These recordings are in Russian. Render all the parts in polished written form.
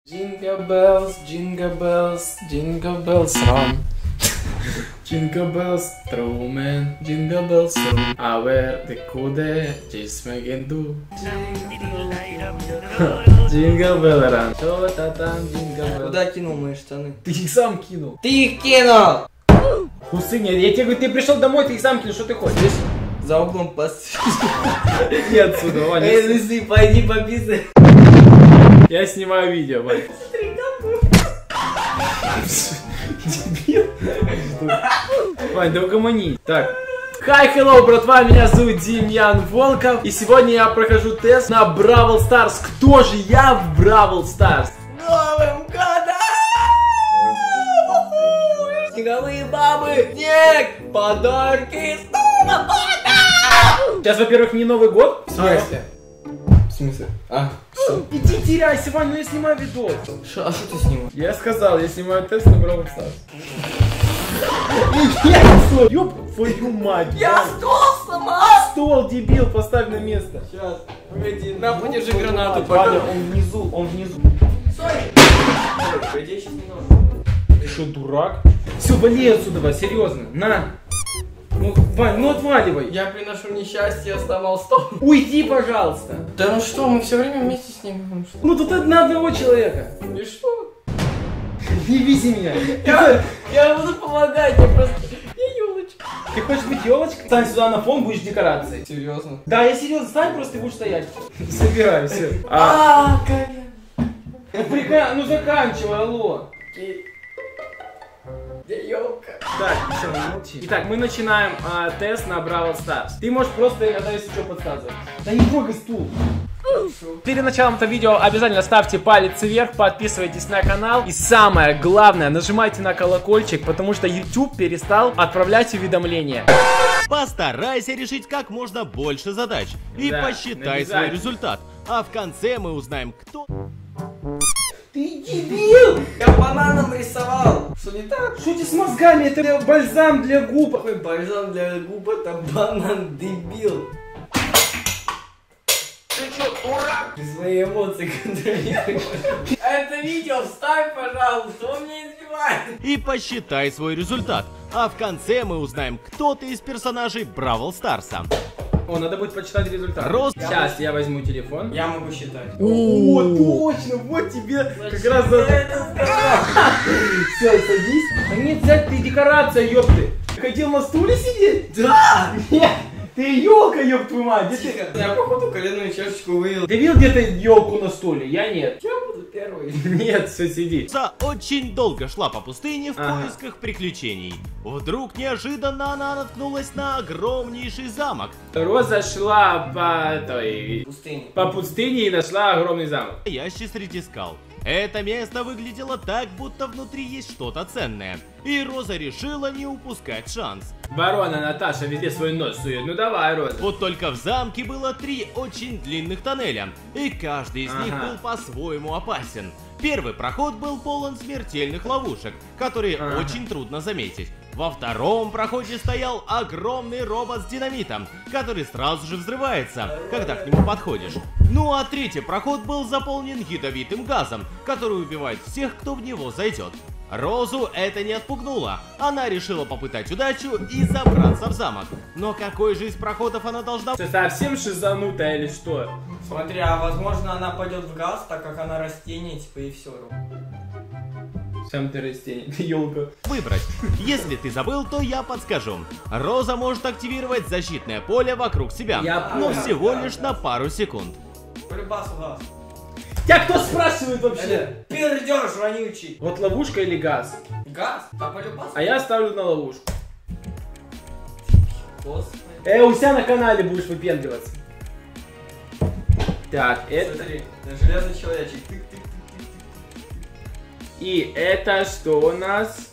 Jingle bells, jingle bells run. Jingle bells through man, jingle bells through. А where the куде, джисмегенду. Jingle bell run. Что-то там, jingle bell. Куда кинул мои штаны? Ты их сам кинул. Ты их кинул! Хусыня, я тебе говорю, ты пришел домой, ты их сам кинул, что ты хочешь? За углом постой. Иди отсюда, Ваня. Эй, лысый, пойди пописай. Я снимаю видео, Ваня. Дебил. Вань, да угомони. Так. Hi, hello, братва, меня зовут Демьян Волков. И сегодня я прохожу тест на Бравл Старс. Кто же я в Бравл Старс? Новым годом! Снеговые бабы, снег, подарки, снова года! Сейчас, во-первых, не Новый год. В смысле? В смысле? Что? Иди теряйся, Вань, ну я снимаю видос. А что ты снимаешь? Я сказал, я снимаю тест на Бравл Старс. Ёб твою мать. Я стол сломал! Стол, дебил, поставь на место. Сейчас, погоди, на, подержи гранату, Ваня, пока. он внизу, он внизу. Стой! Погоди, я сейчас не нужен. Ты что, дурак? Все, вали отсюда, Вань, серьезно. На. Ну, Вань, ну отваливай. Я приношу несчастье, я сломал стол. Уйди, пожалуйста. Да ну что, мы все время вместе с ним. Ну что? Ну тут на одного человека. И что? Не вези меня. Я буду помогать, я просто... Я елочка. Ты хочешь быть елочкой? Стань сюда на фон, будешь декорацией. Серьезно? Да, я серьезно, стань просто, ты будешь стоять. Собирай, все. Коля. Ну заканчивай, алло. Где елка? Так, все, молчи. Итак, мы начинаем тест на Бравл Старс. Ты можешь просто иногда, если что, подсказывать. Да не трогай стул. Перед началом этого видео обязательно ставьте палец вверх, подписывайтесь на канал. И самое главное, нажимайте на колокольчик, потому что YouTube перестал отправлять уведомления. Постарайся решить как можно больше задач и Да, посчитай свой результат. А в конце мы узнаем, кто... Ты дебил! Я бананом рисовал. Что не так? Что тебе с мозгами? Это бальзам для губ. Какой бальзам для губ, это банан, дебил. Ты что, дурак? Ты свои эмоции контролируешь. Это видео вставь, пожалуйста, он меня избивает. И посчитай свой результат. А в конце мы узнаем, кто ты из персонажей Бравл Старса. О, надо будет почитать результат. Сейчас я возьму телефон. Я могу считать. О, точно, вот тебе как раз за... Все, садись. Да нет, сядь, ты декорация, ёпты. Ты хотел на стуле сидеть? Да! Нет, ты елка, ёб твою мать. Где ты? Я походу коленную чашечку выел. Ты видел где-то елку на стуле? Я нет. Я буду первый. Нет, все, сиди. Роза очень долго шла по пустыне в поисках приключений. Вдруг неожиданно она наткнулась на огромнейший замок. Роза шла по пустыне и нашла огромный замок. Стоящий среди скал. Это место выглядело так, будто внутри есть что-то ценное. И Роза решила не упускать шанс. Ворона Наташа везде свой нос сует. Ну давай, Роза. Вот только в замке было 3 очень длинных тоннеля, и каждый из них был по-своему опасен. Первый проход был полон смертельных ловушек, которые очень трудно заметить. Во втором проходе стоял огромный робот с динамитом, который сразу же взрывается, когда к нему подходишь. Ну а третий проход был заполнен ядовитым газом, который убивает всех, кто в него зайдет. Розу это не отпугнуло. Она решила попытать удачу и забраться в замок. Но какой же из проходов она должна... Ты совсем шизанутая или что? Смотри, а возможно она пойдет в газ, так как она растение, типа, и все. Сам ты растение, ты елка. Выбрать. Если ты забыл, то я подскажу. Роза может активировать защитное поле вокруг себя, но всего лишь на пару секунд. Полюбас в газ. Тебя кто спрашивает вообще? Пердеж вонючий. Вот ловушка или газ? Газ? А полюбас? А я ставлю на ловушку. Господи. У себя на канале будешь выпендриваться. Так, это... Смотри, железный человечек. И это что у нас?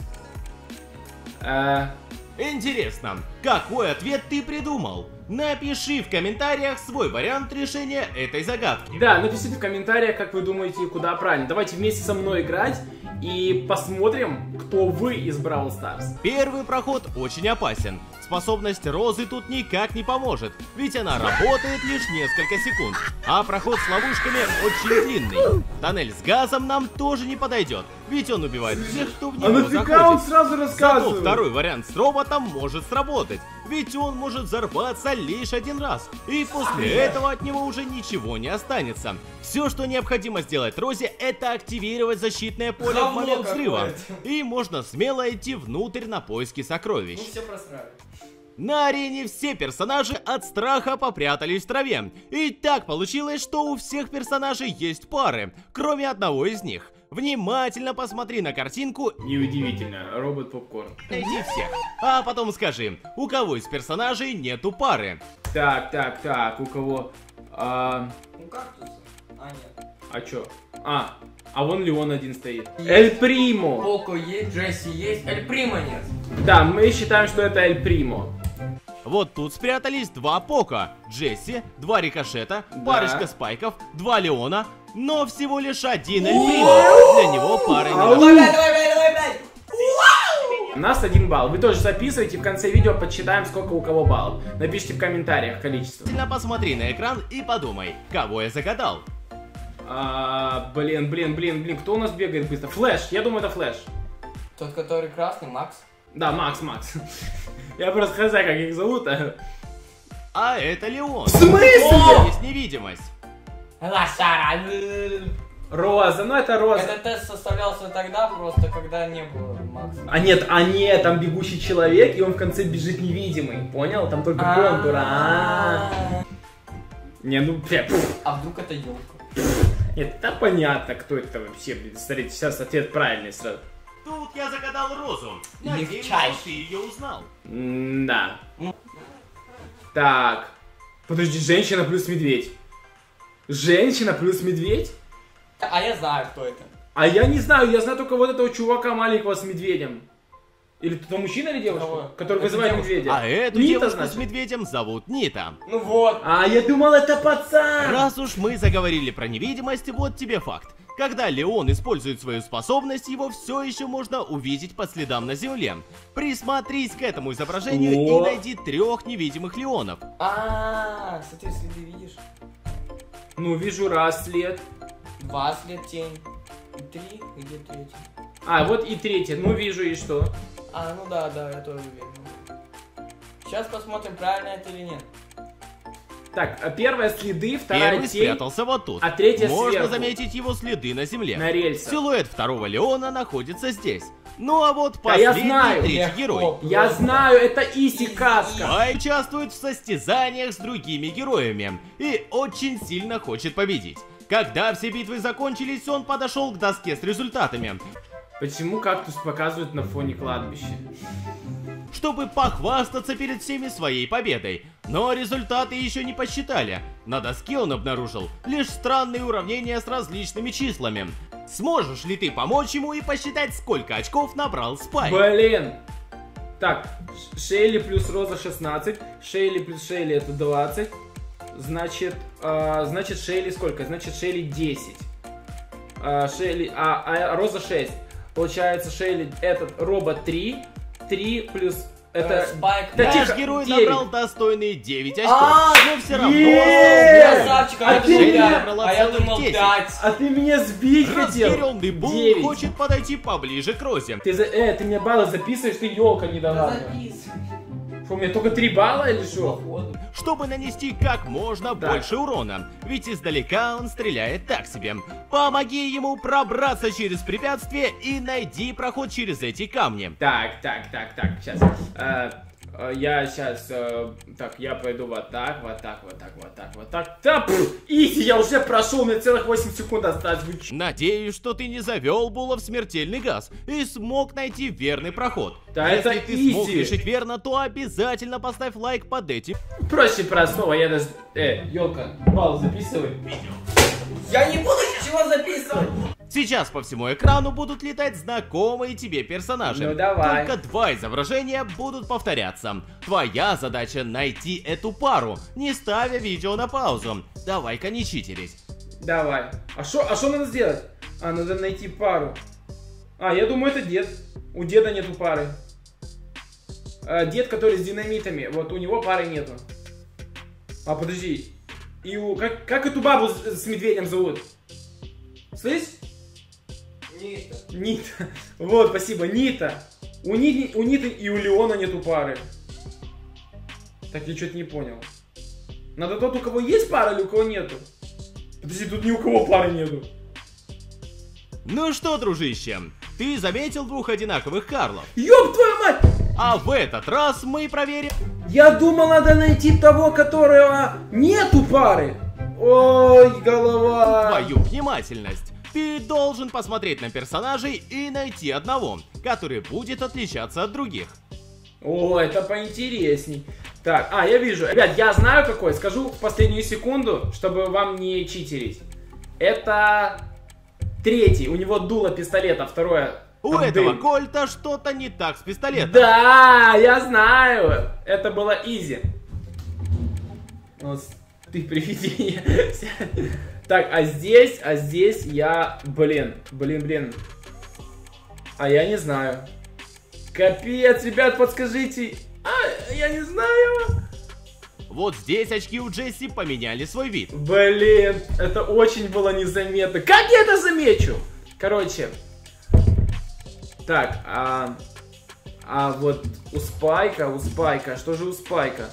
Интересно, какой ответ ты придумал? Напиши в комментариях свой вариант решения этой загадки. Да, напишите в комментариях, как вы думаете, куда правильно. Давайте вместе со мной играть и посмотрим, кто вы из Бравл Старс. Первый проход очень опасен. Способность Розы тут никак не поможет, ведь она работает лишь несколько секунд. А проход с ловушками очень длинный. Тоннель с газом нам тоже не подойдет, ведь он убивает всех, кто в него нафига он заходит. сразу Зато рассказывает? второй вариант с роботом может сработать, ведь он может взорваться лишь один раз, и после этого от него уже ничего не останется. Все, что необходимо сделать Розе, это активировать защитное поле в момент взрыва, и можно смело идти внутрь на поиски сокровищ. Ну все просрали. На арене все персонажи от страха попрятались в траве. И так получилось, что у всех персонажей есть пары, кроме одного из них. Внимательно посмотри на картинку. Неудивительно, робот попкорн. Найди всех. А потом скажи, у кого из персонажей нету пары? Так, у кого? Ну кактусы. А, нет. А чё? А вон Леон один стоит. Эль Примо. Поко есть, Джесси есть, Эль Примо нет. Да, мы считаем, что это Эль Примо. Вот тут спрятались два Пока, Джесси, два Рикошета, парочка Спайков, два Леона, но всего лишь один Эль Примо. Для него пары не Давай. У нас 1 балл. Вы тоже записывайте, в конце видео подсчитаем, сколько у кого баллов. Напишите в комментариях количество. Посмотри на экран и подумай, кого я загадал. Блин, кто у нас бегает быстро? Флэш, я думаю, это Флэш. Тот, который красный, Макс. Да, Макс. Я просто хз, как их зовут. А это Леон. В смысле? Есть невидимость. Роза, ну это Роза. Этот тест составлялся тогда просто, когда не было Макса. А нет, там бегущий человек, и он в конце бежит невидимый. Понял? Там только контур. Не, ну, А вдруг это елка? Нет, да понятно, кто это вообще. Смотрите, сейчас ответ правильный сразу. Тут я загадал Розу. Надеюсь, Легчайший. что ты ее узнал. Да. Так. Подожди, женщина плюс медведь. Женщина плюс медведь? А я знаю, кто это. А я не знаю, я знаю только вот этого чувака маленького с медведем. Или это мужчина или девушка? Кого? Который Это вызывает девушка. медведя. А эту Нита, девушку значит? с медведем зовут Нита. Ну вот. А, я думал, это пацан! Раз уж мы заговорили про невидимость, вот тебе факт. Когда Леон использует свою способность, его все еще можно увидеть по следам на земле. Присмотрись к этому изображению О. и найди 3 невидимых Леонов. Смотри, следы видишь? Ну, вижу раз след. 2 след тень. И 3, где третий? А, вот и третий. Ну, вижу, и что? Ну да, я тоже вижу. Сейчас посмотрим, правильно это или нет. Так, первая следы, вторая Первый тень. спрятался вот тут. а третья Можно сверху. заметить его следы на земле. На рельсах. Силуэт второго Леона находится здесь. Ну а вот Да я последний, знаю. третий Легко. герой. Я знаю, это Иси Каска. Спай участвует в состязаниях с другими героями и очень сильно хочет победить. Когда все битвы закончились, он подошел к доске с результатами, Почему кактус показывают на фоне кладбища? чтобы похвастаться перед всеми своей победой. Но результаты еще не посчитали. На доске он обнаружил лишь странные уравнения с различными числами. Сможешь ли ты помочь ему и посчитать, сколько очков набрал Спай? Блин. Так, Шейли плюс Роза 16. Шейли плюс Шейли это 20. Значит, Шейли сколько? Значит, Шейли 10. Шейли, Роза 6. Получается, Шейли, этот робот 3. 3 плюс... Это... Спайк. Да Наш тихо, герой 9. набрал достойные 9 очков, А, но все равно Красавчик, А я ты думал меня 5. набрала А я целых думал 10. 5. А ты меня сбить хотел? разъяренный Бул 9. хочет подойти поближе к Розе. Ты мне баллы записываешь, ты елка не дала. Что, у меня только 3 балла или что? Чтобы нанести как можно больше урона, ведь издалека он стреляет так себе. Помоги ему пробраться через препятствие и найди проход через эти камни. Так, сейчас. Я сейчас, так, я пойду вот так. Да, изи, я уже прошел, мне целых 8 секунд осталось. Вы чё? Надеюсь, что ты не завел Була в смертельный газ и смог найти верный проход. Да Если это ты смог изи. решить верно, то обязательно поставь лайк под этим. Проще простого, я даже... елка, балл записывай. Я не буду ничего записывать. Сейчас по всему экрану будут летать знакомые тебе персонажи. Ну, давай. Только 2 изображения будут повторяться. Твоя задача найти эту пару, не ставя видео на паузу. Давай-ка не читерись. Давай. А что надо сделать? Надо найти пару. А, я думаю, это дед. У деда нету пары. Дед, который с динамитами. Вот у него пары нету. А, подожди. И как эту бабу с медведем зовут? Слышь? Нита. Нита. Вот, спасибо, Нита. У Ниты и у Леона нету пары. Так, я что-то не понял. Надо тот, у кого есть пара, или у кого нету? Подожди, тут ни у кого пары нету. Ну что, дружище, ты заметил двух одинаковых Карлов? Ёб твою мать! А в этот раз мы проверим... Я думал, надо найти того, которого нету пары. Ой, голова. Твою внимательность. Ты должен посмотреть на персонажей и найти одного, который будет отличаться от других. О, это поинтересней. Так, я вижу. Ребят, я знаю какой. Скажу в последнюю секунду, чтобы вам не читерить. Это третий. У него дуло пистолета, второе. У этого Кольта что-то не так с пистолетом. Да, я знаю. Это было изи. Вот, ты привидение. Так, а здесь я... Блин. А я не знаю. Капец, ребят, подскажите. Я не знаю. Вот здесь очки у Джесси поменяли свой вид. Блин, это очень было незаметно. Как я это замечу? Короче. Так, вот у Спайка, что же у Спайка?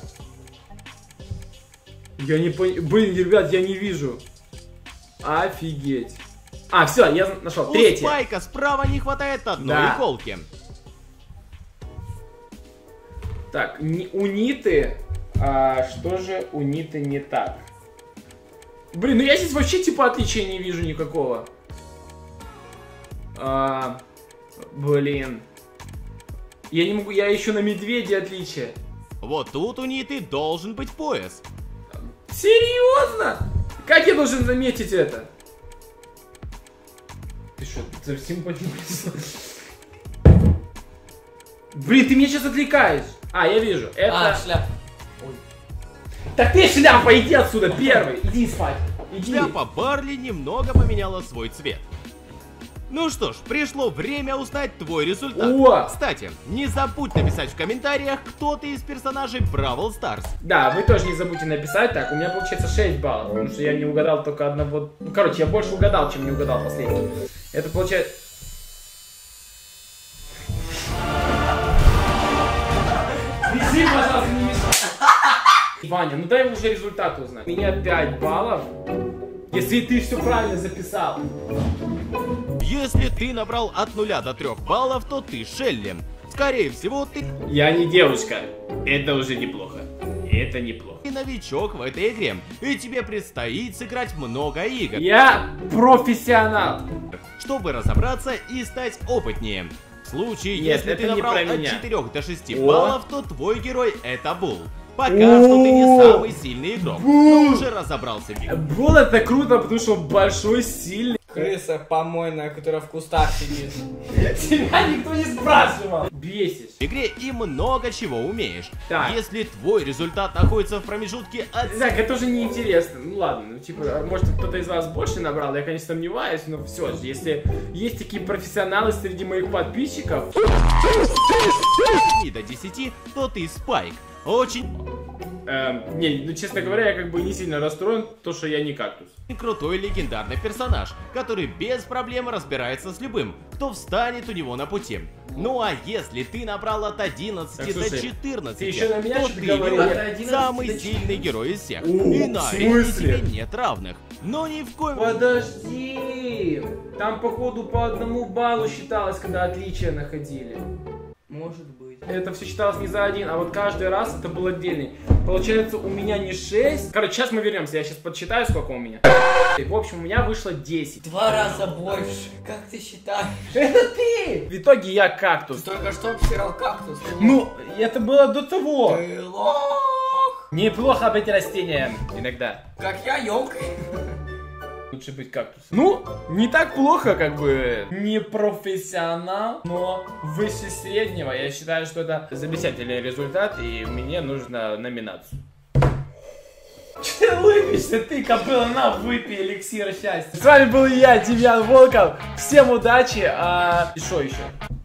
Я не понял. Блин, ребят, я не вижу. Офигеть. Все, я нашел. Третье. У Спайка справа не хватает одной иголки. Так, у Ниты... что же у Ниты не так? Блин, ну я здесь вообще типа отличия не вижу никакого. Блин. Я не могу, я ищу на медведе отличия. Вот тут у Ниты должен быть пояс. Серьезно? Как я должен заметить это? Ты что, совсем поднялся? Блин, ты меня сейчас отвлекаешь. Я вижу. Это... шляпа. Ой. Так ты, шляпа, иди отсюда первый. Иди спать. Иди. Шляпа Барли немного поменяла свой цвет. Ну что ж, пришло время узнать твой результат. О! Кстати, не забудь написать в комментариях, кто ты из персонажей Бравл Старс. Да, вы тоже не забудьте написать. Так, у меня получается 6 баллов, потому что я не угадал только одного... Ну, короче, я больше угадал, чем не угадал последний. Это получается... Бежи, пожалуйста, не мешай. Ваня, ну дай уже результат узнать. У меня 5 баллов, если ты все правильно записал. Если ты набрал от 0 до 3 баллов, то ты Шелли. Скорее всего, ты... Я не девушка. Это уже неплохо. Это неплохо. Ты новичок в этой игре, и тебе предстоит сыграть много игр. Я профессионал. Чтобы разобраться и стать опытнее. В случае, если ты набрал от 4 до 6 баллов, то твой герой это Бул. Пока что ты не самый сильный игрок, но уже разобрался в игре. Бул это круто, потому что он большой, сильный. Крыса помойная, которая в кустах сидит. Тебя никто не спрашивал. Бесишь. В игре и много чего умеешь. Так. Если твой результат находится в промежутке от... Так, это уже неинтересно. Ну ладно, ну типа, может кто-то из вас больше набрал, я, конечно, сомневаюсь, но все же, если есть такие профессионалы среди моих подписчиков... И до 10, то ты Спайк. Очень... Не, ну честно говоря, я как бы не сильно расстроен, то что я не кактус. Крутой легендарный персонаж, который без проблем разбирается с любым, кто встанет у него на пути. Ну а если ты набрал от 11 так, до слушай, 14, ты еще на меня то что-то ты говорил? самый сильный герой из всех. О, И на в арене смысле? тебе нет равных. Но ни в коем... Подожди! Там походу по 1 баллу считалось, когда отличия находили. Может быть. Это все считалось не за 1, а вот каждый раз это был отдельный. Получается, у меня не 6. Короче, сейчас мы вернемся, я сейчас подсчитаю, сколько у меня. В общем, у меня вышло 10. 2 раза больше. Как ты считаешь? Это ты! В итоге я кактус. Ты только что обсирал кактус. ты Ну, это было до того. Ты лох. Неплохо быть растением иногда. Как я елкой. Лучше быть кактусом. Ну, не так плохо, как бы. Не профессионал, но выше среднего. Я считаю, что это замечательный результат, и мне нужно номинацию. Че ты улыбишься, ты, кобыла, на, выпей эликсир счастья. С вами был я, Демьян Волков. Всем удачи, и шо еще?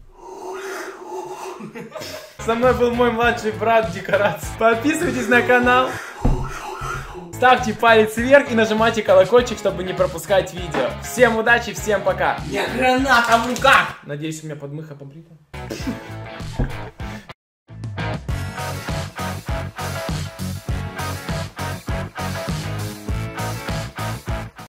Со мной был мой младший брат Декорация. Подписывайтесь на канал, ставьте палец вверх и нажимайте колокольчик, чтобы не пропускать видео. Всем удачи, всем пока. Я граната в руках. Надеюсь, у меня подмыха побрита.